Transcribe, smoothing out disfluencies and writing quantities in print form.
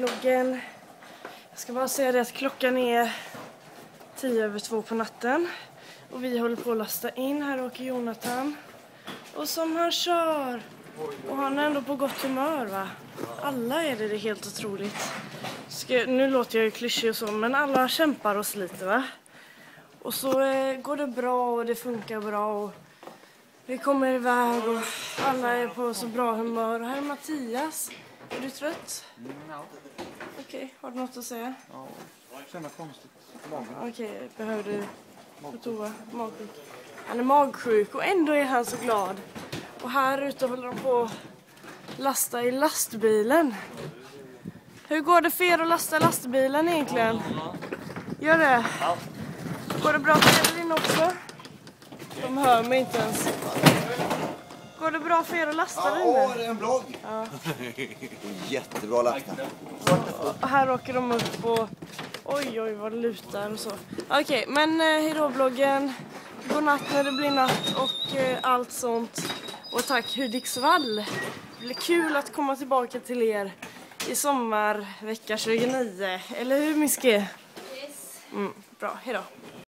vloggen. Jag ska bara säga det att klockan är 2:10 på natten. Och vi håller på att lasta in. Här åker Jonathan. Och som han kör. Och han är ändå på gott humör, va? Alla är det är helt otroligt. Nu låter jag ju klyschig och så, men alla kämpar och sliter, va? Och så går det bra och det funkar bra och vi kommer iväg och alla är på så bra humör. Och här är Mattias. Är du trött? Ja. Okej, har du något att säga? Ja, jag känner konstigt. Okej, behöver du på toa? Magsjuk. Han är magsjuk och ändå är han så glad. Och här ute håller de på att lasta i lastbilen. Hur går det för er att lasta lastbilen egentligen? Gör det? Ja. Går det bra för er inne också? De hör mig inte ens. Går det bra för er att lasta där inne? Ja, det är en vlogg. Ja. Jättebra lasta. Och här åker de upp och oj vad det lutar och så. Okej, men hejdå vloggen. God natt när det blir natt och allt sånt. Och tack Hudiksvall. Det blir kul att komma tillbaka till er i sommar vecka 29. Eller hur, Miske? Yes. Bra, hejdå.